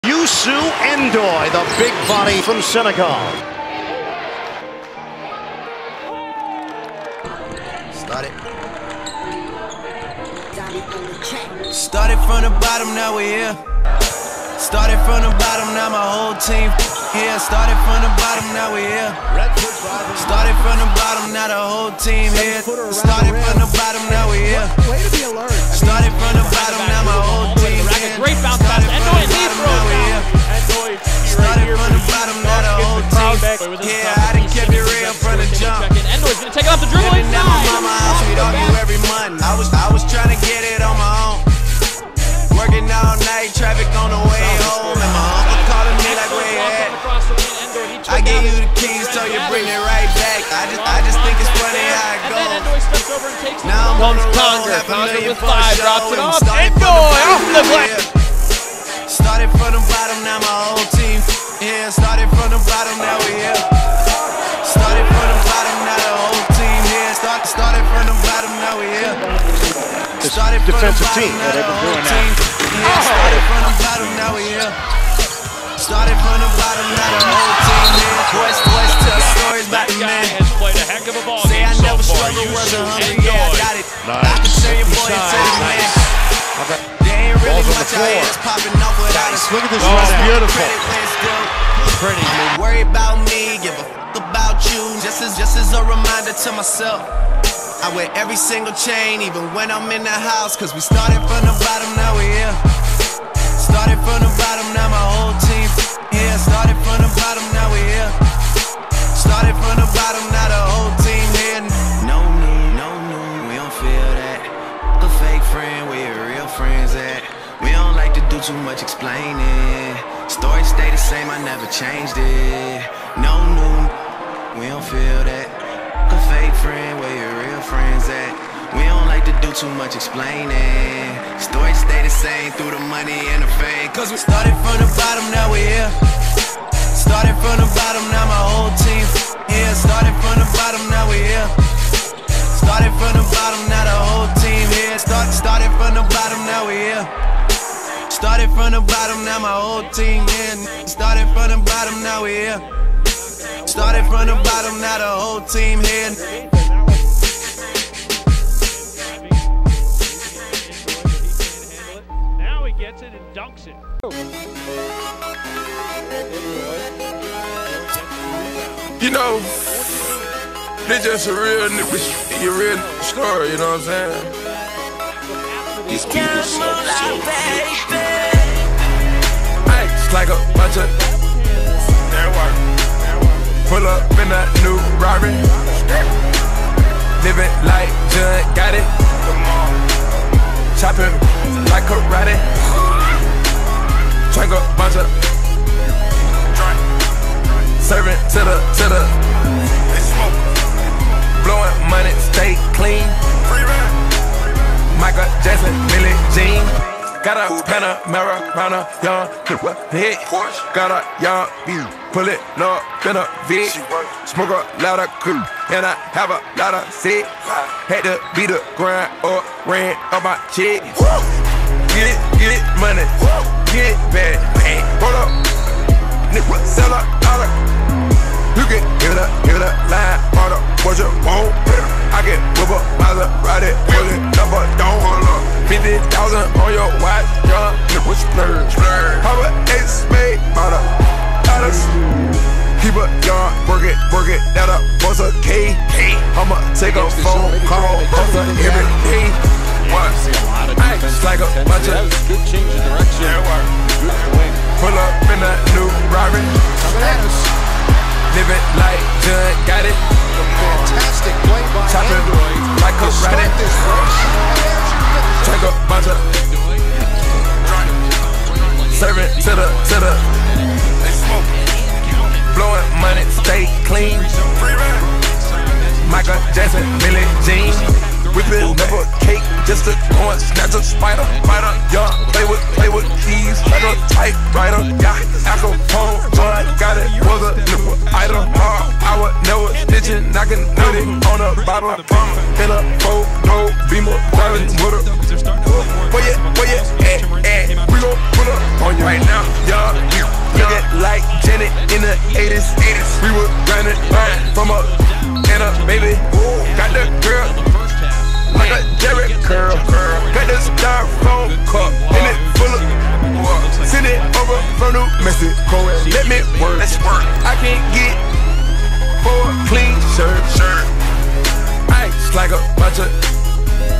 Youssou Ndoye, the big body from Senegal. Started from the bottom, now we're here. Started from the bottom, now my whole team here. Started from the bottom, now we're here. Started from the bottom, now the whole team here. Started from the bottom, now we're here. Started from the bottom, now my whole team here. Great bounce pass. Ndoye lead throw. Started from the bottom, now the whole team here. I done kept it real from the jump. Ndoye's gonna take it off the dribble Living at my inside. mama's house, we'd argue every month. I was trying to get it on my own. Working all night, traffic on the way home, and my uncle calling me like, where you at? I gave you the keys, so you bring it right back. I just think it's funny how it goes. Now I'm on the road, Conger with $500,000 5, drops it off. Ndoye off the play. Started from the bottom, now my whole team here. Started from the bottom, now we here. Started from the bottom, now the whole team here. Started from the bottom, now we here. Started from the bottom, now the whole team here. Started from the bottom, now we here. Started from the bottom, now the whole team here. West tell stories about the man. Has played a heck of a ball. Say I never struggled, wasn't hungry, yeah, I got it. I can tell your boy and tell you, man. There ain't really much out here that's popping off without us. Look at this run, beautiful. Pretty. Don't worry about me, give a fuck about you. Just as a reminder to myself. I wear every single chain, even when I'm in the house. Cause we started from the bottom, now we here. Started from the bottom, now my whole team here. Started from the bottom, now we here. Started from the bottom, now the whole team here. No, we don't feel that. A fake friend, where your real friends at? We don't like to do too much explaining. Stories stay the same, I never changed it. No, we don't feel that. A fake friend, where your real friends at? We don't like to do too much explaining. Stories stay the same through the money and the fame. Cause we started from the bottom, now we here. Started from the bottom, now my whole team here. Started from the bottom, now we here. Started from the bottom, now the whole team here. Started from the bottom, now we here. Started from the bottom, now my whole team here. Started from the bottom, now we here. Started from the bottom, now the whole team here. Now he gets it and dunks it. You know, this just a real nigga, your real story, you know what I'm saying? These people so Ice like a bunch of pull up in a new Rari. Living like John got it. Chopping like karate. Drink a bunch of serving to the blowing money, stay clean. Michael Jackson, Billie Jean. Got a Panamera, round a young hit. Got a young view, pull it up in a V. Smoke a lot of cool, and I have a lot of sick. Had to beat the grind or ran up my check. Get it, money, get it bad. Hold up, nigga, sell a dollar. You can hear the line, hold up, what you want. I can whip up, Maserati, pull it up, but don't hold up. 50,000 on your watch, young nigga splurge. How about Ace made by the dollars? Keep a yard, work it, that'll bust a K. I'ma take a phone call, bust a every day. Ice like a bunch of good change of direction. Pull up in a new Rari. Living like John got it. Fantastic play by Chopping Ndoye. like karate. Drink a bunch of serving to the blowing money, stay clean. Michael Jackson, Billie Jean. whipping up a cake just to go and snatch a spider. Young, play with keys, like a typewriter. Yeah, Acapone, joint, got it, was a nipple item. I was never stitching, knocking with it on the bottom. In a four-door Beamer, driving with her. Where you at? We gon' put up on you right now. Young, looking like Janet in the 80s. We was grinding from a and a baby. Got the girl like a Jerry curl. Got the styrofoam cup and it full of. Send it over from New Mexico and let me work. I can't get for a clean shirt. Ice like a bunch of